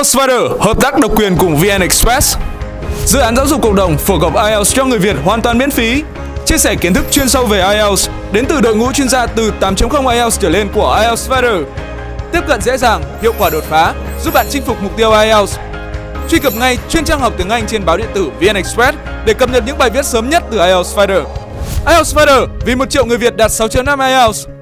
IELTS Fighter hợp tác độc quyền cùng VN Express. Dự án giáo dục cộng đồng phổ cập IELTS cho người Việt hoàn toàn miễn phí. Chia sẻ kiến thức chuyên sâu về IELTS đến từ đội ngũ chuyên gia từ 8.0 IELTS trở lên của IELTS Fighter. Tiếp cận dễ dàng, hiệu quả đột phá, giúp bạn chinh phục mục tiêu IELTS. Truy cập ngay chuyên trang học tiếng Anh trên báo điện tử VN Express để cập nhật những bài viết sớm nhất từ IELTS Fighter. IELTS Fighter vì 1 triệu người Việt đạt 6.5 IELTS.